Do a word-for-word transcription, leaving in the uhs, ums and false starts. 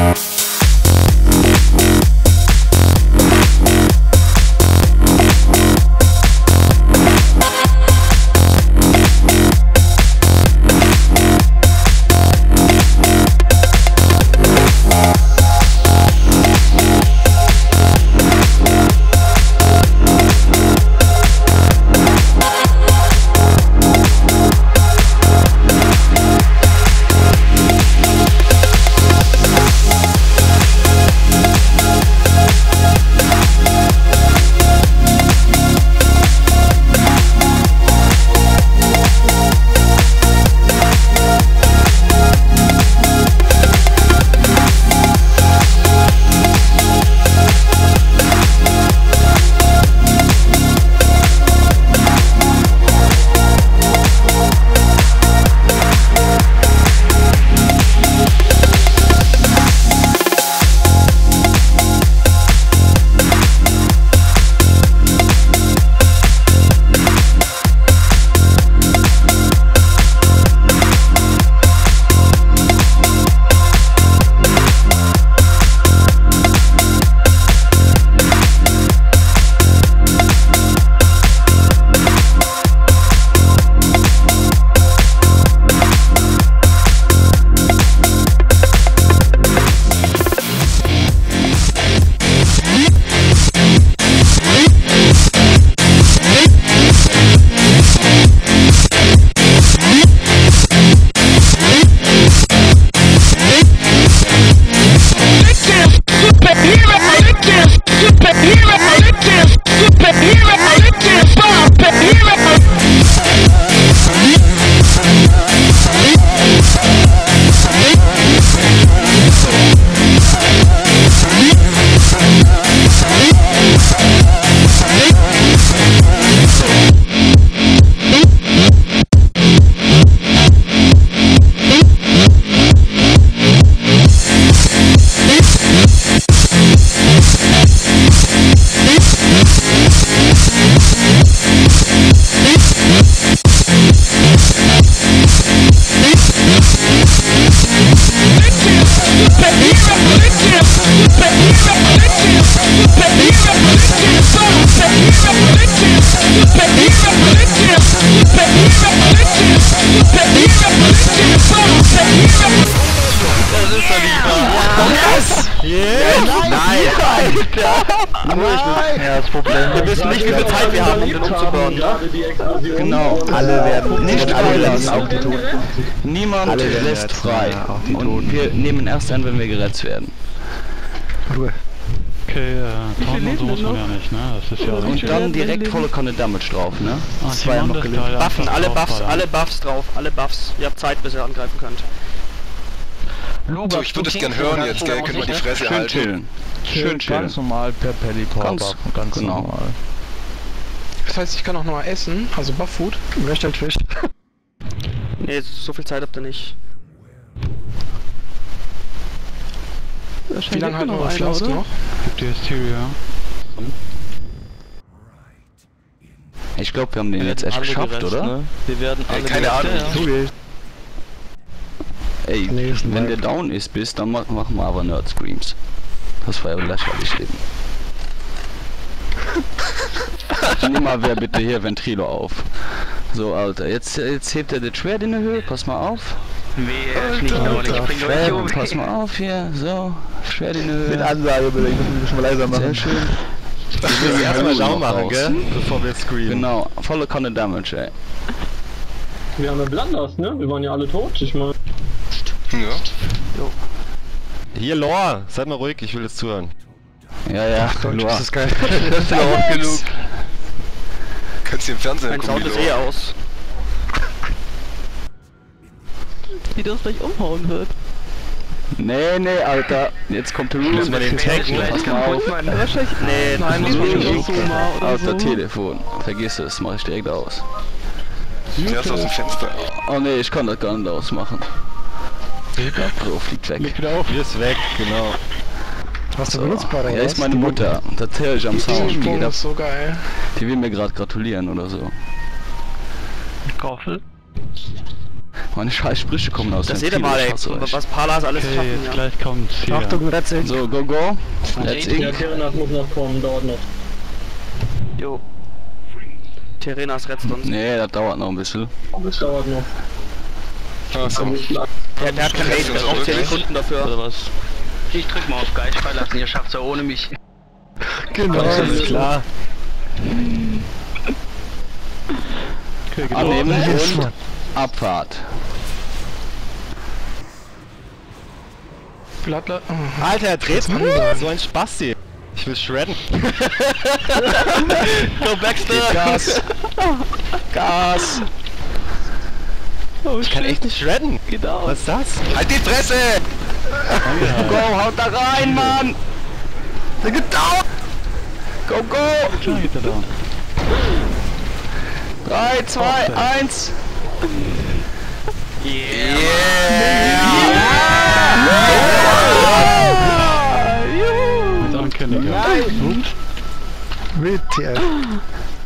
Ja, das Problem. Wir wissen nicht, wie viel Zeit wir haben, um den umzubauen. Genau, alle werden nicht freigelassen. auch die Toten. Niemand lässt frei. Und wir nehmen erst an, wenn wir gerettet werden. Ruhe. Okay, äh, Tonnen und so muss man ja nicht, ne? Das ist ja... Und dann direkt volle Kanne Damage drauf, ne? Ah, Zwei haben noch gelebt. Buffen, alle Buffs, alle Buffs drauf, alle Buffs. Ihr habt Zeit, bis ihr angreifen könnt. So, ich würde es gern hören jetzt, gell? Können wir die Fresse Schön halten? chillen. Schön chillen. Ganz normal per Pelly Power Ganz, Buff, ganz genau. normal. Das heißt, ich kann auch nochmal essen, also Buff Food. Wer stellt Fisch? Nee, so viel Zeit habt ihr nicht. Wie lange halten wir Schlaf noch? Gibt die Hysteria? Ich glaube, wir haben den jetzt echt geschafft, oder? Ne? Wir werden alle... Ey, keine Ahnung. Ey, wenn der down ist bist, dann ma machen wir aber Nerd Screams. Das war ja lächerlich eben. Nimm mal wer bitte hier Ventrilo auf. So, Alter, jetzt, jetzt hebt er das Schwert in der Höhe, pass mal auf. Schwert, pass mal auf hier, so, Schwert in der Höhe. Mit Ansage bitte, ich muss mich schon mal leiser machen. Sehr schön. Wir müssen erstmal Schaum machen, gell? Bevor wir screamen. Genau, volle Kanne Damage, ey. Wir haben ja Blunders, ne? Wir waren ja alle tot, ich meine. Ja. Hier, Lore, seid mal ruhig, ich will jetzt zuhören. Ja, ja, Deutsch, das ist geil. Das ist auch genug. Kannst du im Fernsehen Mein gucken, Sound ist wie eh aus. Wie das gleich umhauen wird. Nee, nee, Alter, jetzt kommt der Ruhe. Müssen wir den taggen? Pass mal auf. Wahrscheinlich. Nee, Nein, das das muss muss man ich so mal oder Alter, so. Telefon. Vergiss es, mach ich direkt aus. Der ist aus dem Fenster. Oh nee, ich kann das gar nicht ausmachen. So, fliegt weg. Hier ist weg, genau. Hast du So. benutzbar? Ja, ist meine Mutter. Das höre ich am Sound. Die, Sprung geht ab- ist so geil. die will mir gerade gratulieren oder so. Koffel. Meine scheiß Sprüche kommen aus Das dem seht ihr mal, ey, was Palas alles Okay, schaffen, jetzt ja. gleich kommt hier. Achtung, Let's Ink. So, go, go. Let's Ja, Ink. Terenas muss noch kommen, dauert noch. Jo. Terenas rettet uns. Nee, das dauert noch ein bisschen. Das dauert noch. Achso. Der, der hat kein Haze, der braucht zehn Sekunden dafür. Oder was? Ich drück mal auf Geist freilassen, ihr schafft's ja ohne mich. Genau, alles klar. Okay, geht Annehmen Yes, und Mann. Abfahrt. Blattler. Oh. Alter, dreht's mal. So ein Spasti. Ich will shredden. Go Baxter! Gas! Gas! Oh, Ich kann echt nicht shredden. Genau. Was ist das? Halt die Fresse! Go, haut da rein, Mann! Der geht down! Go, go! Klar geht er da. drei, zwei, eins! Mit Ankündigung. Mit T F.